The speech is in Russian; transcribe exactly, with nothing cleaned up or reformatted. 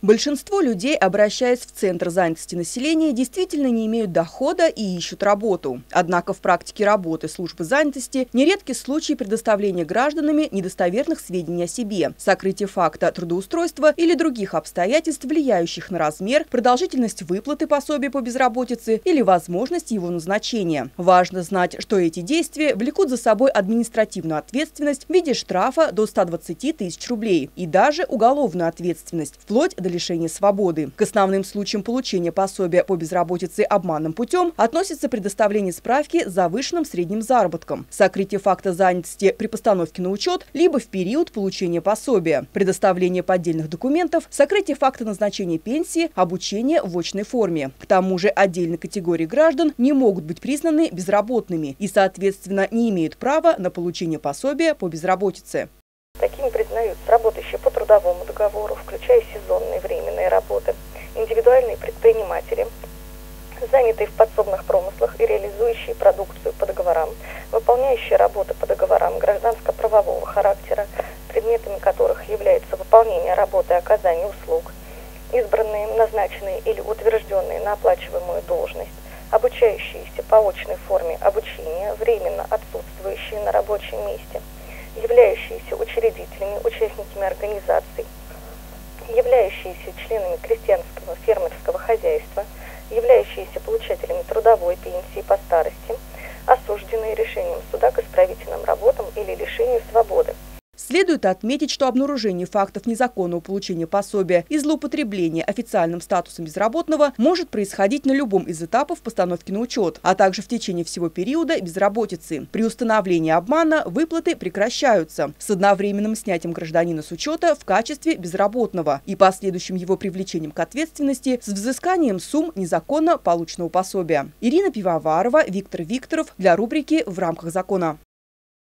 Большинство людей, обращаясь в Центр занятости населения, действительно не имеют дохода и ищут работу. Однако в практике работы службы занятости нередки случаи предоставления гражданами недостоверных сведений о себе, сокрытия факта трудоустройства или других обстоятельств, влияющих на размер, продолжительность выплаты пособия по безработице или возможность его назначения. Важно знать, что эти действия влекут за собой административную ответственность в виде штрафа до ста двадцати тысяч рублей и даже уголовную ответственность, вплоть до лишения свободы. К основным случаям получения пособия по безработице обманным путем относится предоставление справки с завышенным средним заработком, сокрытие факта занятости при постановке на учет, либо в период получения пособия, предоставление поддельных документов, сокрытие факта назначения пенсии, обучение в очной форме. К тому же отдельные категории граждан не могут быть признаны безработными и, соответственно, не имеют права на получение пособия по безработице. Такими признаются работающие по трудовому договору, включая сезонные временные работы, индивидуальные предприниматели, занятые в подсобных промыслах и реализующие продукцию по договорам, выполняющие работы по договорам гражданско-правового характера, предметами которых является выполнение работы и оказание услуг, избранные, назначенные или утвержденные на оплачиваемую должность, обучающиеся по очной форме обучения, временно отсутствующие на рабочем месте, являющиеся учредителями, участниками организаций, являющиеся членами крестьянского фермерского хозяйства, являющиеся получателями трудовой пенсии по старости, осужденные решением суда к исправительным работам или лишению свободы. Следует отметить, что обнаружение фактов незаконного получения пособия и злоупотребления официальным статусом безработного может происходить на любом из этапов постановки на учет, а также в течение всего периода безработицы. При установлении обмана выплаты прекращаются с одновременным снятием гражданина с учета в качестве безработного и последующим его привлечением к ответственности с взысканием сумм незаконно полученного пособия. Ирина Пивоварова, Виктор Викторов для рубрики «В рамках закона».